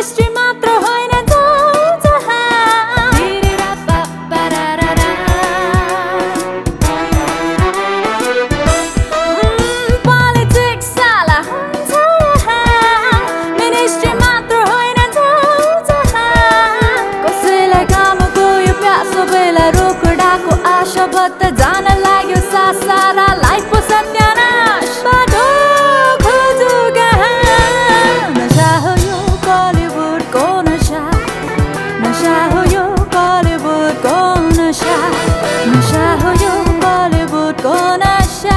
ministry मात्र होइन politics साला हुन्छ मिनिस्ट्री मात्र होइन कसैलाई कामको यो प्यासो बेला रोकडाको आशा बत्त जान लाग्यो सारा लाइफ को सत्यानाश बाटो खोजु कहाँ नशा हो यो बलिउडको नशा नशा हो यो बलिउडको नशा नशा हो यो बलिउडको नशा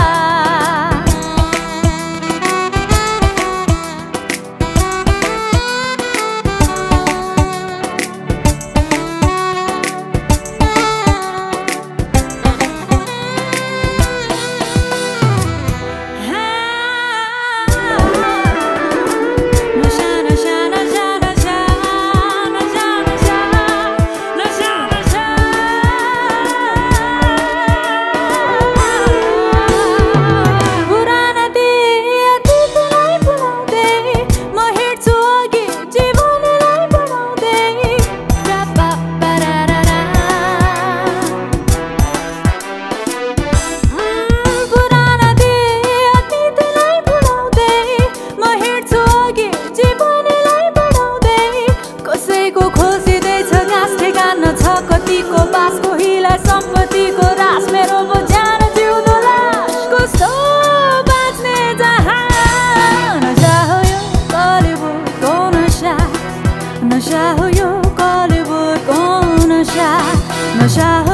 कतिको बासको हिला सम्पत्तिको रास मेरो ज्यान जिउँदो लास कस्तो बाँच्ने जहाँ नशा हो यो बलिउडको नशा नशा हो यो बलिउडको नशा नशा